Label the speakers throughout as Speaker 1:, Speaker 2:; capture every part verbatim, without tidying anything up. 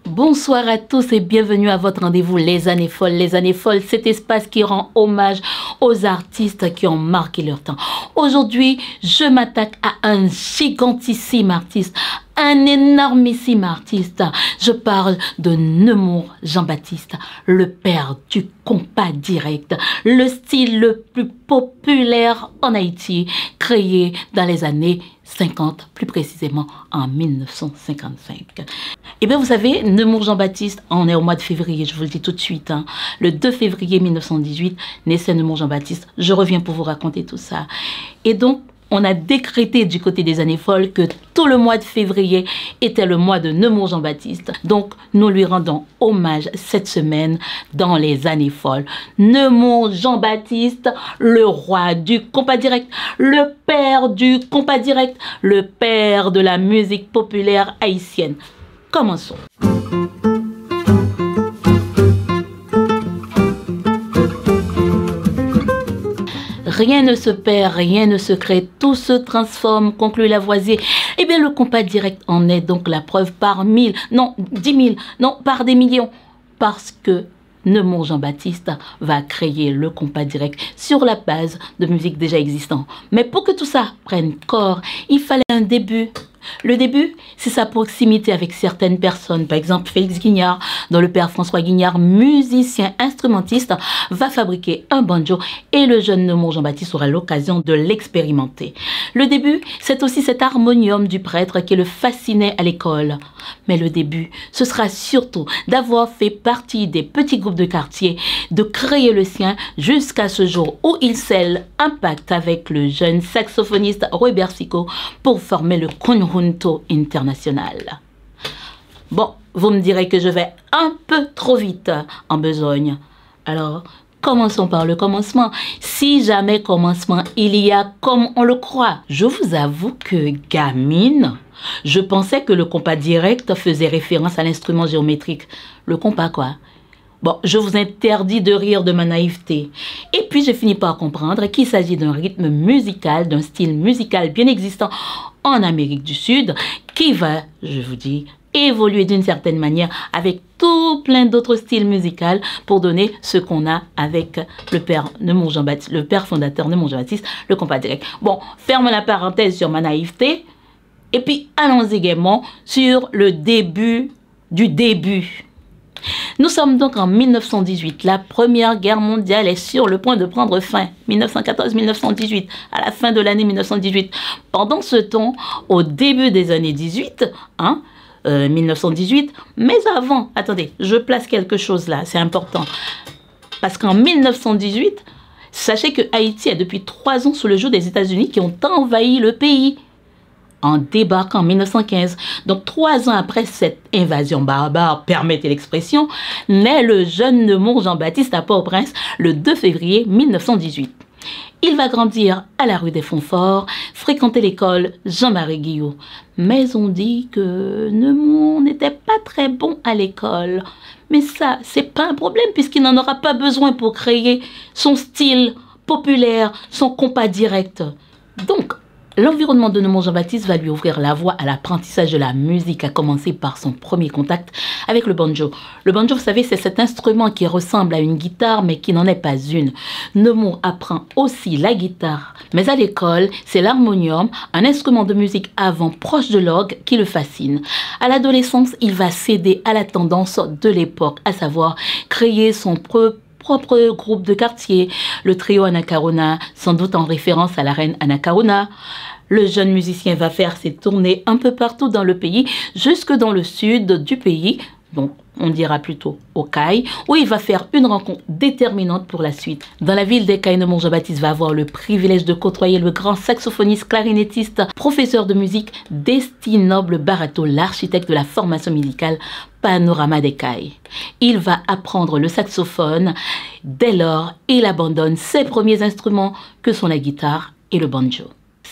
Speaker 1: Bonsoir à tous et bienvenue à votre rendez-vous Les Années Folles. Les Années Folles, cet espace qui rend hommage aux artistes qui ont marqué leur temps. Aujourd'hui, je m'attaque à un gigantissime artiste, un énormissime artiste. Je parle de Nemours Jean-Baptiste, le père du compas direct, le style le plus populaire en Haïti, créé dans les années cinquante, plus précisément en mille neuf cent cinquante-cinq. Et bien vous savez, Nemours Jean-Baptiste, on est au mois de février, je vous le dis tout de suite, hein. Le deux février mille neuf cent dix-huit, naissait Nemours Jean-Baptiste. Je reviens pour vous raconter tout ça. Et donc, on a décrété du côté des Années Folles que tout le mois de février était le mois de Nemours Jean-Baptiste. Donc, nous lui rendons hommage cette semaine dans les Années Folles. Nemours Jean-Baptiste, le roi du compas direct, le père du compas direct, le père de la musique populaire haïtienne. Commençons. Rien ne se perd, rien ne se crée, tout se transforme, conclut Lavoisier. Eh bien, le compas direct en est donc la preuve par mille, non, dix mille, non, par des millions. Parce que Nemours Jean-Baptiste va créer le compas direct sur la base de musique déjà existante. Mais pour que tout ça prenne corps, il fallait un début. Le début, c'est sa proximité avec certaines personnes. Par exemple, Félix Guignard, dont le père François Guignard, musicien instrumentiste, va fabriquer un banjo et le jeune Nemours Jean-Baptiste aura l'occasion de l'expérimenter. Le début, c'est aussi cet harmonium du prêtre qui le fascinait à l'école. Mais le début, ce sera surtout d'avoir fait partie des petits groupes de quartier, de créer le sien jusqu'à ce jour où il scelle un pacte avec le jeune saxophoniste Robert Fico pour former le Conjunto International. Bon, vous me direz que je vais un peu trop vite en besogne. Alors, commençons par le commencement. Si jamais commencement il y a comme on le croit. Je vous avoue que gamine, je pensais que le compas direct faisait référence à l'instrument géométrique. Le compas quoi? Bon, je vous interdis de rire de ma naïveté. Et puis, j'ai fini par comprendre qu'il s'agit d'un rythme musical, d'un style musical bien existant en Amérique du Sud, qui va, je vous dis, évoluer d'une certaine manière avec tout plein d'autres styles musicaux pour donner ce qu'on a avec le père Nemours Jean-Baptiste, le père fondateur Nemours Jean-Baptiste, le compas direct. Bon, ferme la parenthèse sur ma naïveté. Et puis, allons-y gaiement sur le début du début. Nous sommes donc en mille neuf cent dix-huit. La Première Guerre mondiale est sur le point de prendre fin. mille neuf cent quatorze mille neuf cent dix-huit, à la fin de l'année mille neuf cent dix-huit. Pendant ce temps, au début des années dix-huit, hein, euh, mille neuf cent dix-huit, mais avant, attendez, je place quelque chose là, c'est important. Parce qu'en mille neuf cent dix-huit, sachez que Haïti est depuis trois ans sous le joug des États-Unis qui ont envahi le pays en débarquant en mille neuf cent quinze. Donc, trois ans après cette invasion barbare, permettez l'expression, naît le jeune Nemours Jean-Baptiste à Port-au-Prince le deux février mille neuf cent dix-huit. Il va grandir à la rue des Fontforts, fréquenter l'école Jean-Marie Guillot. Mais on dit que Nemours n'était pas très bon à l'école. Mais ça, c'est pas un problème puisqu'il n'en aura pas besoin pour créer son style populaire, son compas direct. Donc, l'environnement de Nemours Jean-Baptiste va lui ouvrir la voie à l'apprentissage de la musique, à commencer par son premier contact avec le banjo. Le banjo, vous savez, c'est cet instrument qui ressemble à une guitare, mais qui n'en est pas une. Nemours apprend aussi la guitare, mais à l'école, c'est l'harmonium, un instrument de musique avant proche de l'orgue, qui le fascine. À l'adolescence, il va céder à la tendance de l'époque, à savoir créer son propre propre groupe de quartier, le trio Anacarona, sans doute en référence à la reine Anacarona. Le jeune musicien va faire ses tournées un peu partout dans le pays, jusque dans le sud du pays, donc on dira plutôt au Caille, où il va faire une rencontre déterminante pour la suite. Dans la ville des Cailles, Nemours Jean-Baptiste va avoir le privilège de côtoyer le grand saxophoniste, clarinettiste, professeur de musique, Destine Noble Barato, l'architecte de la formation musicale Panorama des Cailles. Il va apprendre le saxophone. Dès lors, il abandonne ses premiers instruments que sont la guitare et le banjo.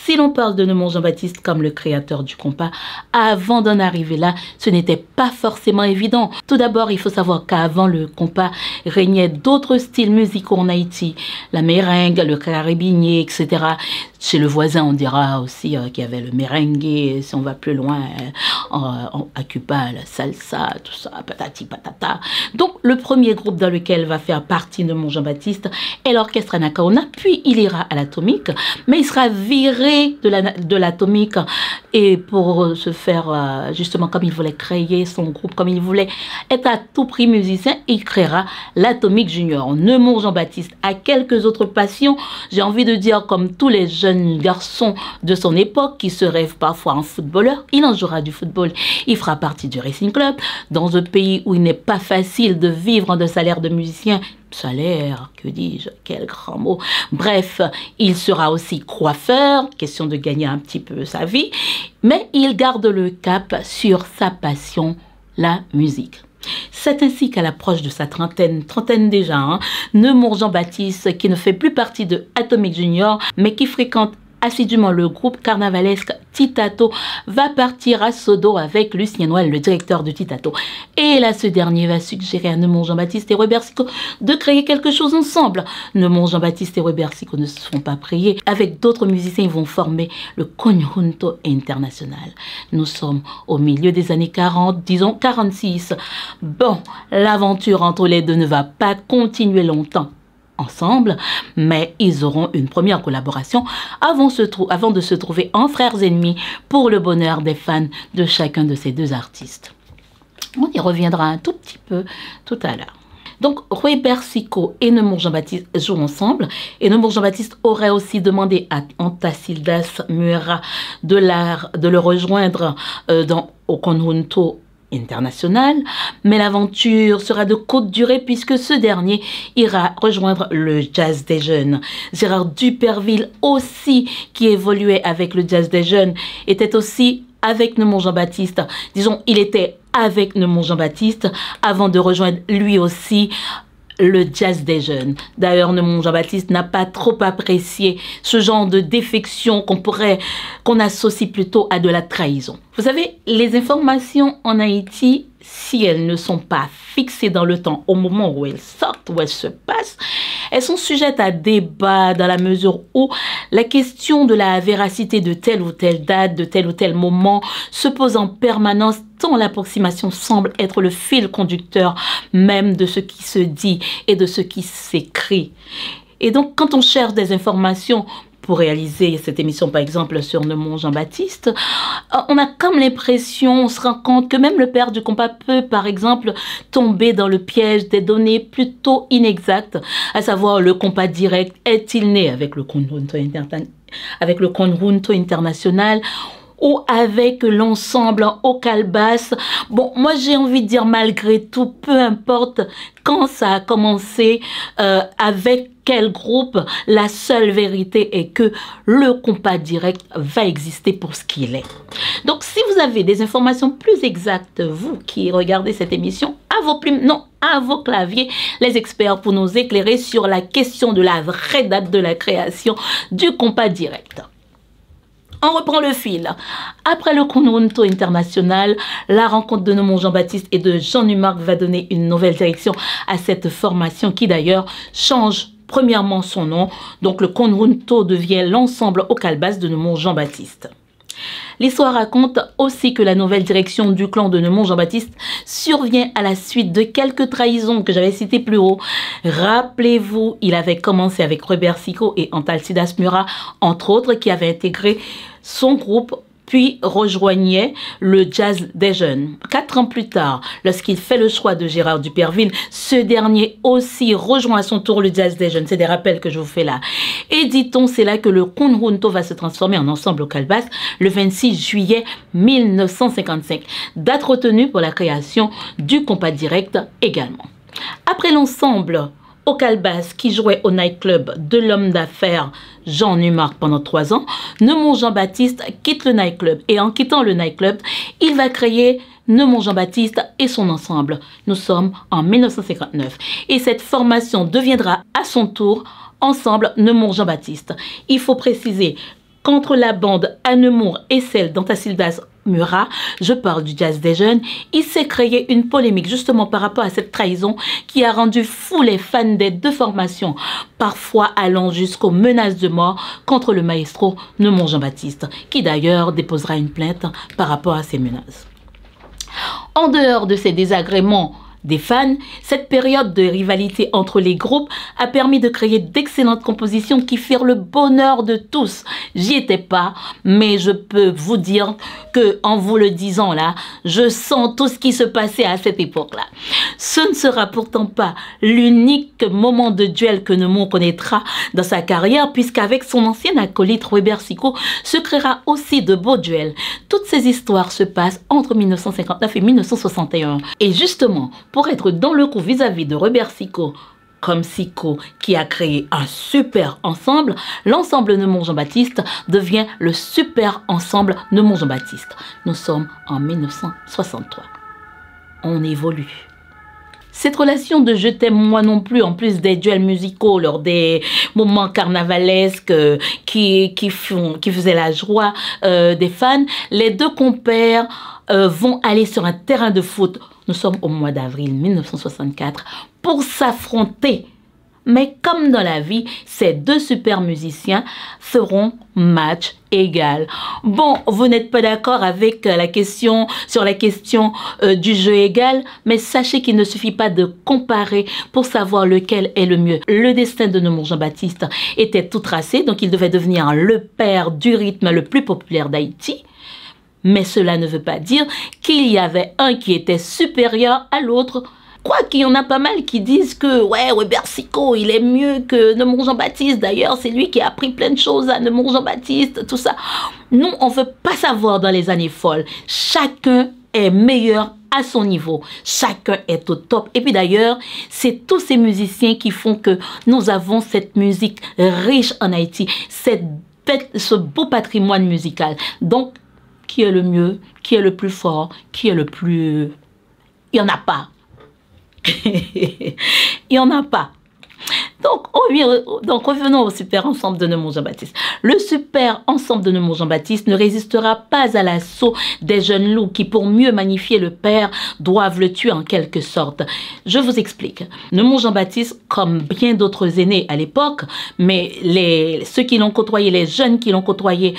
Speaker 1: si l'on parle de Neumond Jean-Baptiste comme le créateur du compas, avant d'en arriver là, ce n'était pas forcément évident. Tout d'abord, il faut savoir qu'avant le compas, régnaient d'autres styles musicaux en Haïti. La merengue, le carabinier, et cetera. Chez le voisin, on dira aussi euh, qu'il y avait le merengue, et si on va plus loin, euh, en, à Cuba, la salsa, tout ça, patati patata. Donc, le premier groupe dans lequel va faire partie Neumond Jean-Baptiste est l'orchestre Anacaona, puis il ira à l'Atomique, mais il sera viré de la, de l'Atomique, et pour se faire, euh, justement, comme il voulait créer son groupe, comme il voulait être à tout prix musicien, il créera l'Atomique Junior. Neumond Jean-Baptiste a quelques autres passions, j'ai envie de dire comme tous les jeunes garçon de son époque qui se rêve parfois en footballeur, il en jouera du football. Il fera partie du Racing Club dans un pays où il n'est pas facile de vivre de salaire de musicien. Salaire, que dis-je, quel grand mot. Bref, il sera aussi coiffeur, question de gagner un petit peu sa vie, mais il garde le cap sur sa passion, la musique. C'est ainsi qu'à l'approche de sa trentaine, trentaine déjà, hein, Neumond Jean-Baptiste, qui ne fait plus partie de Atomique Junior, mais qui fréquente assidûment le groupe carnavalesque Titato, va partir à Sodo avec Lucien Noël, le directeur de Titato. Et là, ce dernier va suggérer à Neumond Jean-Baptiste et Robert Sicot de créer quelque chose ensemble. Neumond Jean-Baptiste et Robert Sicot ne se font pas prier. Avec d'autres musiciens, ils vont former le Conjunto International. Nous sommes au milieu des années quarante, disons quarante-six. Bon, l'aventure entre les deux ne va pas continuer longtemps ensemble, mais ils auront une première collaboration avant, se avant de se trouver en frères ennemis pour le bonheur des fans de chacun de ces deux artistes. On y reviendra un tout petit peu tout à l'heure. Donc, Robert Sicot et Neumond Jean-Baptiste jouent ensemble, et Neumond Jean-Baptiste aurait aussi demandé à Antasildas Muera de, la, de le rejoindre euh, dans, au Conjunto International, mais l'aventure sera de courte durée puisque ce dernier ira rejoindre le Jazz des Jeunes. Gérard Duperville aussi, qui évoluait avec le Jazz des Jeunes, était aussi avec Neumond Jean-Baptiste. Disons, il était avec Neumond Jean-Baptiste avant de rejoindre lui aussi le Jazz des Jeunes. D'ailleurs, Neumond Jean-Baptiste n'a pas trop apprécié ce genre de défection qu'on pourrait, qu'on associe plutôt à de la trahison. Vous savez, les informations en Haïti, si elles ne sont pas fixées dans le temps au moment où elles sortent, où elles se passent, elles sont sujettes à débat dans la mesure où la question de la véracité de telle ou telle date, de tel ou tel moment, se pose en permanence tant l'approximation semble être le fil conducteur même de ce qui se dit et de ce qui s'écrit. Et donc, quand on cherche des informations pour réaliser cette émission, par exemple, sur Neumond Jean-Baptiste, on a comme l'impression, on se rend compte que même le père du compas peut, par exemple, tomber dans le piège des données plutôt inexactes, à savoir le compas direct, est-il né avec le Conjunto avec le Conjunto International ou avec l'ensemble au Calbas. Bon, moi j'ai envie de dire malgré tout, peu importe quand ça a commencé, euh, avec quel groupe, la seule vérité est que le compas direct va exister pour ce qu'il est. Donc si vous avez des informations plus exactes, vous qui regardez cette émission, à vos plumes, non, à vos claviers, les experts pour nous éclairer sur la question de la vraie date de la création du compas direct. On reprend le fil. Après le Conjunto International, la rencontre de Neumond Jean-Baptiste et de Jean Numark va donner une nouvelle direction à cette formation qui d'ailleurs change premièrement son nom. Donc le Conjunto devient l'ensemble au Calbas de Neumond Jean-Baptiste. L'histoire raconte aussi que la nouvelle direction du clan de Neumond Jean-Baptiste survient à la suite de quelques trahisons que j'avais citées plus haut. Rappelez-vous, il avait commencé avec Robert Sicot et Antasildas Muera, entre autres, qui avaient intégré son groupe, puis rejoignait le Jazz des Jeunes. Quatre ans plus tard, lorsqu'il fait le choix de Gérard Duperville, ce dernier aussi rejoint à son tour le Jazz des Jeunes. C'est des rappels que je vous fais là. Et dit-on, c'est là que le Conjunto va se transformer en ensemble au Calbas le vingt-six juillet mille neuf cent cinquante-cinq. Date retenue pour la création du compas direct également. Après l'ensemble au Calbas, qui jouait au nightclub de l'homme d'affaires Jean Numark pendant trois ans, Neumond Jean-Baptiste quitte le nightclub. Et en quittant le nightclub, il va créer Neumond Jean-Baptiste et son ensemble. Nous sommes en mille neuf cent cinquante-neuf. Et cette formation deviendra à son tour ensemble Neumond Jean-Baptiste. Il faut préciser contre la bande Annemour et celle d'Antasildas Murat, je parle du jazz des jeunes, il s'est créé une polémique justement par rapport à cette trahison qui a rendu fous les fans des deux formations, parfois allant jusqu'aux menaces de mort contre le maestro Neumont Jean-Baptiste, qui d'ailleurs déposera une plainte par rapport à ces menaces. En dehors de ces désagréments des fans, cette période de rivalité entre les groupes a permis de créer d'excellentes compositions qui firent le bonheur de tous. J'y étais pas, mais je peux vous dire que, en vous le disant là, je sens tout ce qui se passait à cette époque-là. Ce ne sera pourtant pas l'unique moment de duel que Neumont connaîtra dans sa carrière, puisqu'avec son ancien acolyte Robert Sicot se créera aussi de beaux duels. Toutes ces histoires se passent entre mille neuf cent cinquante-neuf et mille neuf cent soixante et un. Et justement, pour être dans le coup vis-à-vis de Robert Sicot, comme Sicot qui a créé un super ensemble, l'ensemble Neumont Jean-Baptiste devient le super ensemble Neumont Jean-Baptiste. Nous sommes en mille neuf cent soixante-trois. On évolue. Cette relation de je t'aime moi non plus, en plus des duels musicaux lors des moments carnavalesques euh, qui, qui, font, qui faisaient la joie euh, des fans, les deux compères euh, vont aller sur un terrain de foot. Nous sommes au mois d'avril mille neuf cent soixante-quatre pour s'affronter. Mais comme dans la vie, ces deux super musiciens feront match égal. Bon, vous n'êtes pas d'accord avec la question, sur la question euh, du jeu égal, mais sachez qu'il ne suffit pas de comparer pour savoir lequel est le mieux. Le destin de Neumont Jean-Baptiste était tout tracé, donc il devait devenir le père du rythme le plus populaire d'Haïti. Mais cela ne veut pas dire qu'il y avait un qui était supérieur à l'autre. Quoi qu'il y en a pas mal qui disent que ouais, Robert Sicot, il est mieux que Neumont Jean-Baptiste. D'ailleurs, c'est lui qui a appris plein de choses à Neumont Jean-Baptiste, tout ça. Nous, on ne veut pas savoir dans les années folles. Chacun est meilleur à son niveau. Chacun est au top. Et puis d'ailleurs, c'est tous ces musiciens qui font que nous avons cette musique riche en Haïti, cette, ce beau patrimoine musical. Donc, qui est le mieux, qui est le plus fort, qui est le plus... Il n'y en a pas. Il n'y en a pas. Donc, donc, revenons au super ensemble de Neumont Jean-Baptiste. Le super ensemble de Neumont Jean-Baptiste ne résistera pas à l'assaut des jeunes loups qui, pour mieux magnifier le père, doivent le tuer en quelque sorte. Je vous explique. Neumont Jean-Baptiste, comme bien d'autres aînés à l'époque, mais les, ceux qui l'ont côtoyé, les jeunes qui l'ont côtoyé,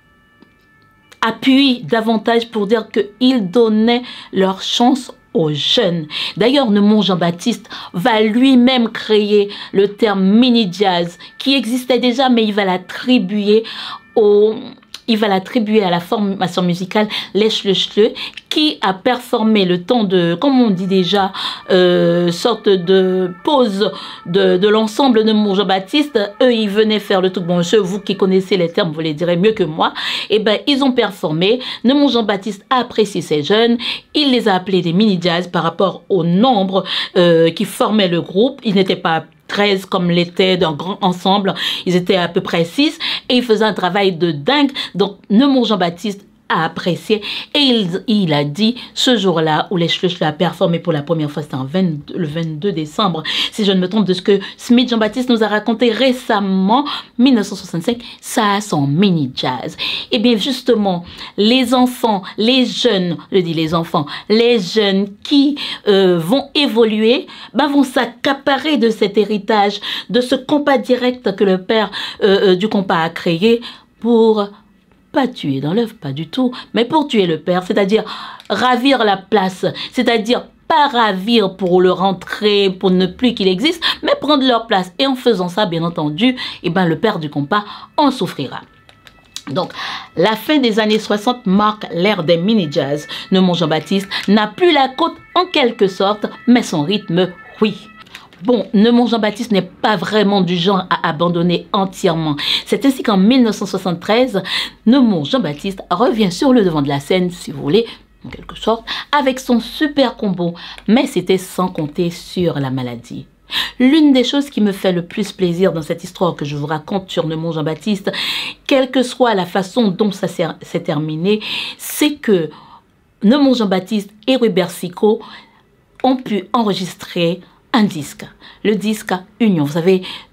Speaker 1: appuient davantage pour dire qu'ils donnaient leur chance aux jeunes. D'ailleurs, Neumont Jean-Baptiste va lui-même créer le terme mini-jazz qui existait déjà, mais il va l'attribuer au... Il va l'attribuer à la formation musicale Les Schleux, qui a performé le temps de, comme on dit déjà, euh, sorte de pause de, de l'ensemble de Neumont Jean-Baptiste. Eux, ils venaient faire le tout. Bon, ceux, vous qui connaissez les termes, vous les direz mieux que moi. Eh ben, ils ont performé. Neumont Jean-Baptiste a apprécié ces jeunes. Il les a appelés des mini-jazz par rapport au nombre euh, qui formait le groupe. Ils n'étaient pas treize comme l'était d'un grand ensemble, ils étaient à peu près six et ils faisaient un travail de dingue. Donc Neumont Jean-Baptiste a apprécié et il, il a dit ce jour-là où les Schleux a performé pour la première fois, c'était le vingt-deux décembre, si je ne me trompe de ce que Smith Jean-Baptiste nous a raconté récemment, mille neuf cent soixante-cinq, ça a son mini-jazz. Et bien justement, les enfants, les jeunes, je dis les enfants, les jeunes qui euh, vont évoluer, ben, vont s'accaparer de cet héritage, de ce compas direct que le père euh, euh, du compas a créé pour... pas tuer dans l'œuf, pas du tout, mais pour tuer le père, c'est-à-dire ravir la place, c'est-à-dire pas ravir pour le rentrer, pour ne plus qu'il existe, mais prendre leur place. Et en faisant ça, bien entendu, eh ben, le père du compas en souffrira. Donc, la fin des années soixante marque l'ère des mini-jazz. Neumont Jean-Baptiste n'a plus la côte en quelque sorte, mais son rythme, oui. Bon, Neumont Jean-Baptiste n'est pas vraiment du genre à abandonner entièrement. C'est ainsi qu'en mille neuf cent soixante-treize, Neumont Jean-Baptiste revient sur le devant de la scène, si vous voulez, en quelque sorte, avec son super combo. Mais c'était sans compter sur la maladie. L'une des choses qui me fait le plus plaisir dans cette histoire que je vous raconte sur Neumont Jean-Baptiste, quelle que soit la façon dont ça s'est terminé, c'est que Neumont Jean-Baptiste et Robert Sicot ont pu enregistrer un disque, le disque Union. Vous savez,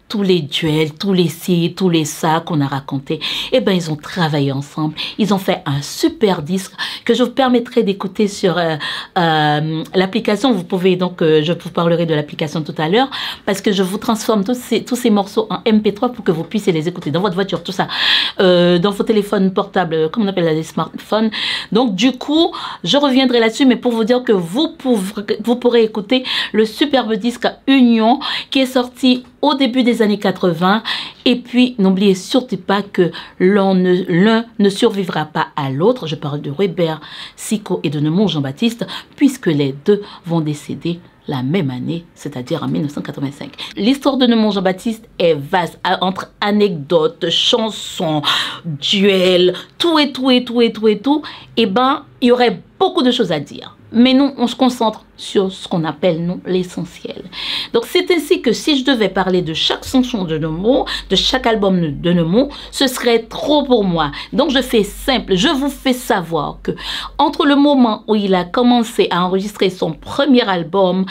Speaker 1: tous les duels, tous les ci, tous les ça qu'on a racontés, eh ben ils ont travaillé ensemble. Ils ont fait un super disque que je vous permettrai d'écouter sur euh, euh, l'application. Vous pouvez donc, euh, je vous parlerai de l'application tout à l'heure, parce que je vous transforme tous ces, tous ces morceaux en M P trois pour que vous puissiez les écouter dans votre voiture, tout ça, euh, dans vos téléphones portables, comme on appelle les smartphones. Donc du coup, je reviendrai là-dessus, mais pour vous dire que vous, pourrez, vous pourrez écouter le superbe disque Union qui est sorti au début des années quatre-vingt. Et puis, n'oubliez surtout pas que l'un ne, l'un ne survivra pas à l'autre. Je parle de Robert Sicot et de Neumont Jean-Baptiste, puisque les deux vont décéder la même année, c'est-à-dire en mille neuf cent quatre-vingt-cinq. L'histoire de Neumont Jean-Baptiste est vaste, entre anecdotes, chansons, duels, tout et tout et tout et tout et tout. Eh ben, il y aurait beaucoup de choses à dire. Mais nous, on se concentre sur ce qu'on appelle, nous, l'essentiel. Donc, c'est ainsi que si je devais parler de chaque chanson de Neumont, de chaque album de Neumont, ce serait trop pour moi. Donc, je fais simple. Je vous fais savoir que entre le moment où il a commencé à enregistrer son premier album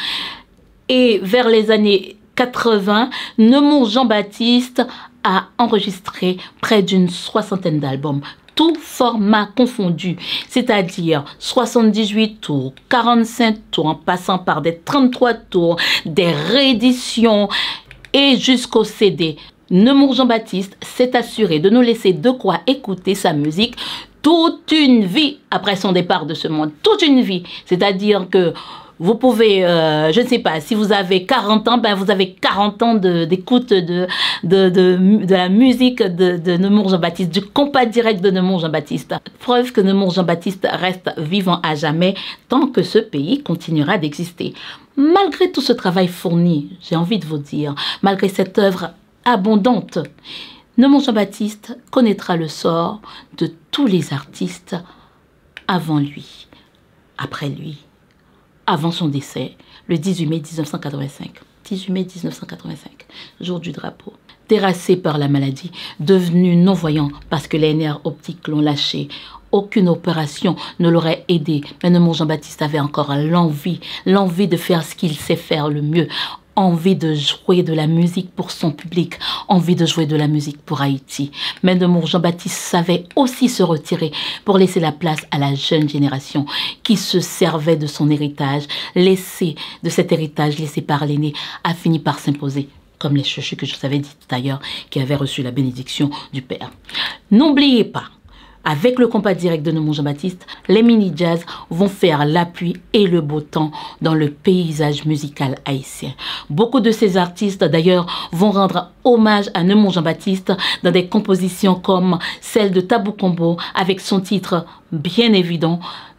Speaker 1: et vers les années quatre-vingt, Neumont Jean-Baptiste a enregistré près d'une soixantaine d'albums. Tout format confondu, c'est-à-dire soixante-dix-huit tours, quarante-cinq tours, en passant par des trente-trois tours, des rééditions et jusqu'au C D. Neumont Jean-Baptiste s'est assuré de nous laisser de quoi écouter sa musique toute une vie après son départ de ce monde. Toute une vie, c'est-à-dire que vous pouvez, euh, je ne sais pas, si vous avez quarante ans, ben vous avez quarante ans d'écoute de, de, de, de, de la musique de, de Neumont Jean-Baptiste, du compas direct de Neumont Jean-Baptiste. Preuve que Neumont Jean-Baptiste reste vivant à jamais tant que ce pays continuera d'exister. Malgré tout ce travail fourni, j'ai envie de vous dire, malgré cette œuvre abondante, Neumont Jean-Baptiste connaîtra le sort de tous les artistes avant lui, après lui, avant son décès, le dix-huit mai mille neuf cent quatre-vingt-cinq. dix-huit mai mille neuf cent quatre-vingt-cinq, jour du drapeau. Terrassé par la maladie, devenu non-voyant parce que les nerfs optiques l'ont lâché, aucune opération ne l'aurait aidé. Mais Neumont Jean-Baptiste avait encore l'envie, l'envie de faire ce qu'il sait faire le mieux. Envie de jouer de la musique pour son public, envie de jouer de la musique pour Haïti. Mais Neumont Jean-Baptiste savait aussi se retirer pour laisser la place à la jeune génération qui se servait de son héritage. Laissé de cet héritage laissé par l'aîné a fini par s'imposer, comme les chouchous que je vous avais dit tout à l'heure, qui avaient reçu la bénédiction du Père. N'oubliez pas, avec le compas direct de Neumont Jean-Baptiste, les mini-jazz vont faire l'appui et le beau temps dans le paysage musical haïtien. Beaucoup de ces artistes, d'ailleurs, vont rendre hommage à Neumont Jean-Baptiste dans des compositions comme celle de Tabou Combo avec son titre bien évident,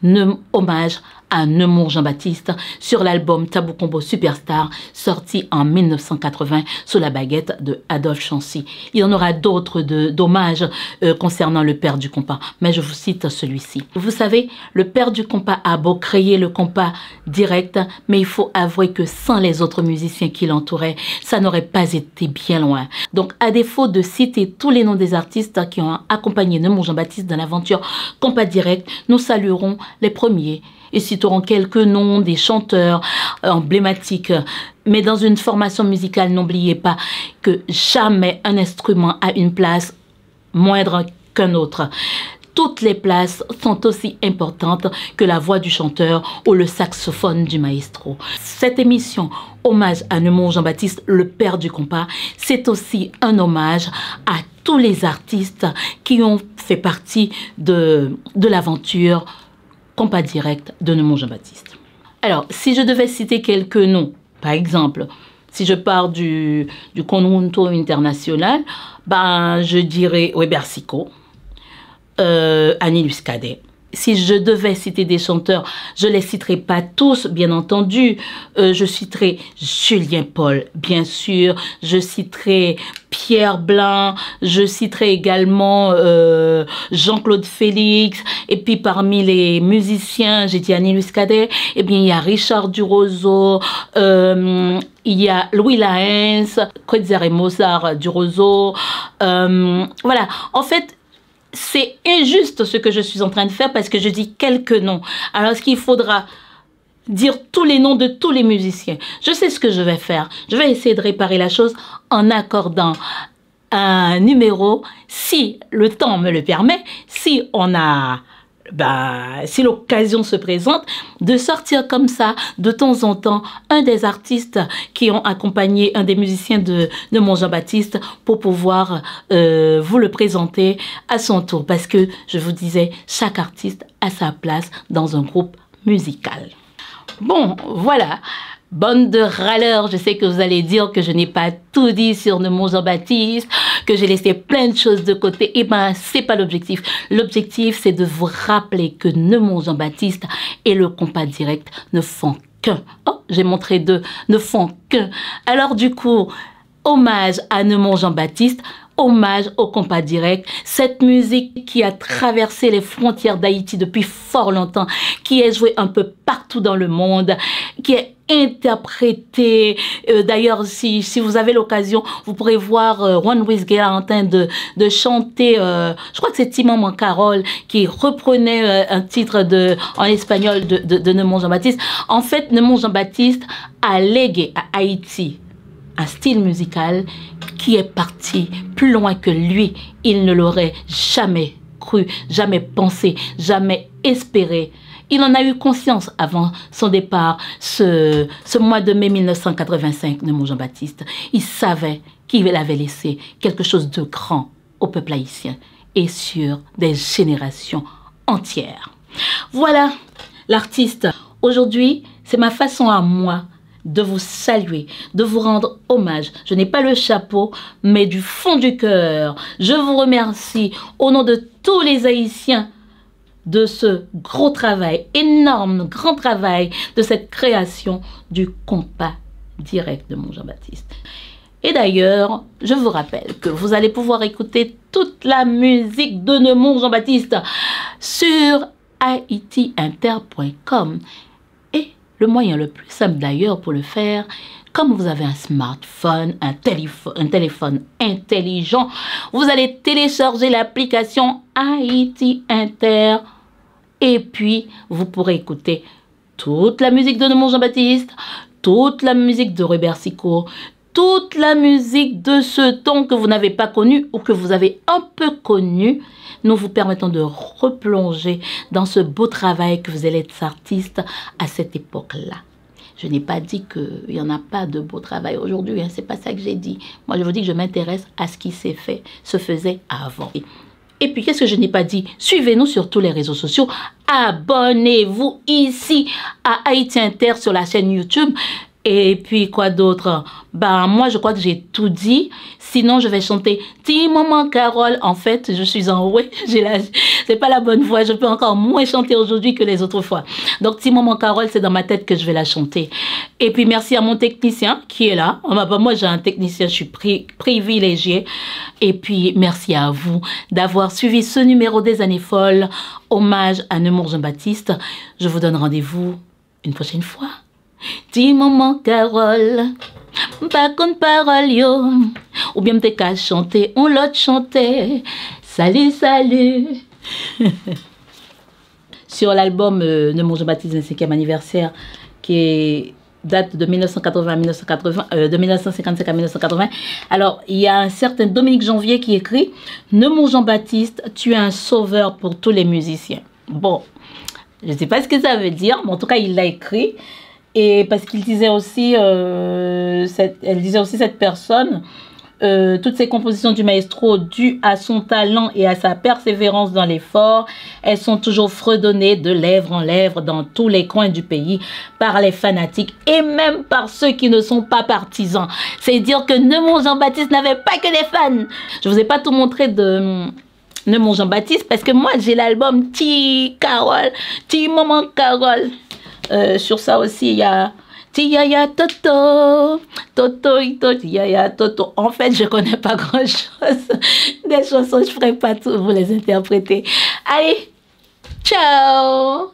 Speaker 1: hommage à Neumont Jean-Baptiste sur l'album Tabou Combo Superstar sorti en mille neuf cent quatre-vingts sous la baguette de Adolphe Chancy. Il y en aura d'autres d'hommages euh, concernant le père du compas, mais je vous cite celui-ci. Vous savez, le père du compas a beau créer le compas direct, mais il faut avouer que sans les autres musiciens qui l'entouraient, ça n'aurait pas été bien loin. Donc à défaut de citer tous les noms des artistes qui ont accompagné Neumont Jean-Baptiste dans l'aventure compas direct, nous saluerons les premiers et citerons quelques noms des chanteurs emblématiques. Mais dans une formation musicale, n'oubliez pas que jamais un instrument a une place moindre qu'un autre. Toutes les places sont aussi importantes que la voix du chanteur ou le saxophone du maestro. Cette émission, hommage à Neumont Jean-Baptiste, le père du compas, c'est aussi un hommage à tous les artistes qui ont fait partie de, de l'aventure compas direct de Neumont Jean-Baptiste. Alors, si je devais citer quelques noms, par exemple, si je pars du, du conjunto international, ben, je dirais Robert Sicot, euh, Annie Muscadet. Si je devais citer des chanteurs, je ne les citerai pas tous, bien entendu. Euh, je citerai Julien Paul, bien sûr. Je citerai Pierre Blanc. Je citerai également euh, Jean-Claude Félix. Et puis parmi les musiciens, j'ai dit Annie Muscadet, eh bien il y a Richard Duroseau, euh, il y a Louis Laens, Kreutzer et Mozart Duroseau. Euh, voilà, en fait, c'est injuste ce que je suis en train de faire parce que je dis quelques noms. Alors, ce qu'il faudra dire tous les noms de tous les musiciens. Je sais ce que je vais faire. Je vais essayer de réparer la chose en accordant un numéro, si le temps me le permet, si on a... Ben, si l'occasion se présente, de sortir comme ça, de temps en temps, un des artistes qui ont accompagné un des musiciens de, de mon Jean-Baptiste pour pouvoir euh, vous le présenter à son tour. Parce que, je vous disais, chaque artiste a sa place dans un groupe musical. Bon, voilà. Bande de râleurs, je sais que vous allez dire que je n'ai pas tout dit sur mon Jean-Baptiste, que j'ai laissé plein de choses de côté. Eh ben, c'est pas l'objectif. L'objectif, c'est de vous rappeler que Neumont Jean-Baptiste et le compas direct ne font qu'un. Oh, j'ai montré deux, ne font qu'un. Alors du coup, hommage à Neumont Jean-Baptiste, hommage au compas direct, cette musique qui a traversé les frontières d'Haïti depuis fort longtemps, qui est jouée un peu partout dans le monde, qui est interprétée. Euh, D'ailleurs, si, si vous avez l'occasion, vous pourrez voir euh, Juan Luis Guerra en train de, de chanter, euh, je crois que c'est Timon Mancarol qui reprenait euh, un titre de, en espagnol de, de, de Neumont Jean-Baptiste. En fait, Neumont Jean-Baptiste a légué à Haïti un style musical qui est parti plus loin que lui. Il ne l'aurait jamais cru, jamais pensé, jamais espéré. Il en a eu conscience avant son départ, ce, ce mois de mai mille neuf cent quatre-vingt-cinq, Neumont Jean-Baptiste. Il savait qu'il avait laissé quelque chose de grand au peuple haïtien et sur des générations entières. Voilà l'artiste. Aujourd'hui, c'est ma façon à moi de vous saluer, de vous rendre hommage. Je n'ai pas le chapeau, mais du fond du cœur, je vous remercie au nom de tous les Haïtiens de ce gros travail, énorme, grand travail, de cette création du compas direct de mon Jean-Baptiste. Et d'ailleurs, je vous rappelle que vous allez pouvoir écouter toute la musique de Neumont Jean-Baptiste sur haiti inter point com. Le moyen le plus simple d'ailleurs pour le faire, comme vous avez un smartphone, un téléphone, un téléphone intelligent, vous allez télécharger l'application Haiti Inter et puis vous pourrez écouter toute la musique de Neumont Jean-Baptiste, toute la musique de Robert Sicourt, toute la musique de ce ton que vous n'avez pas connu ou que vous avez un peu connu. Nous vous permettons de replonger dans ce beau travail que vous allez être artiste à cette époque-là. Je n'ai pas dit qu'il n'y en a pas de beau travail aujourd'hui, hein, c'est pas ça que j'ai dit. Moi, je vous dis que je m'intéresse à ce qui s'est fait, se faisait avant. Et puis, qu'est-ce que je n'ai pas dit? Suivez-nous sur tous les réseaux sociaux. Abonnez-vous ici à Haiti Inter sur la chaîne YouTube. Et puis, quoi d'autre? Ben, moi, je crois que j'ai tout dit. Sinon, je vais chanter Timon Mancarol. En fait, je suis en ouais, j'ai la, c'est pas la bonne voix. Je peux encore moins chanter aujourd'hui que les autres fois. Donc, Timon Mancarol, c'est dans ma tête que je vais la chanter. Et puis, merci à mon technicien qui est là. Moi, j'ai un technicien, je suis pri privilégiée. Et puis, merci à vous d'avoir suivi ce numéro des années folles. Hommage à Neumont Jean-Baptiste. Je vous donne rendez-vous une prochaine fois. Timon Mancarol, pas contre parole yo, ou bien m'te qu'à chanter, on l'autre chanter, salut, salut. Sur l'album euh, Neumont Jean-Baptiste vingt-cinquième anniversaire, qui est, date de mille neuf cent quatre-vingts à mille neuf cent quatre-vingts, euh, de mille neuf cent cinquante-cinq à mille neuf cent quatre-vingts, alors il y a un certain Dominique Janvier qui écrit « Neumont Jean-Baptiste, tu es un sauveur pour tous les musiciens ». Bon, je ne sais pas ce que ça veut dire, mais en tout cas il l'a écrit. Et parce qu'il disait aussi, euh, cette, elle disait aussi cette personne, euh, toutes ces compositions du maestro dues à son talent et à sa persévérance dans l'effort, elles sont toujours fredonnées de lèvre en lèvre dans tous les coins du pays par les fanatiques et même par ceux qui ne sont pas partisans. C'est dire que Neumont Jean-Baptiste n'avait pas que des fans. Je vous ai pas tout montré de Neumont Jean-Baptiste parce que moi j'ai l'album Ti Carole, Ti Maman Carole. Euh, sur ça aussi, il y a Tiaya Toto, Toto, Ito, Tiaya Toto. En fait, je connais pas grand-chose des chansons, je ferai pas tout vous les interpréter. Allez, ciao!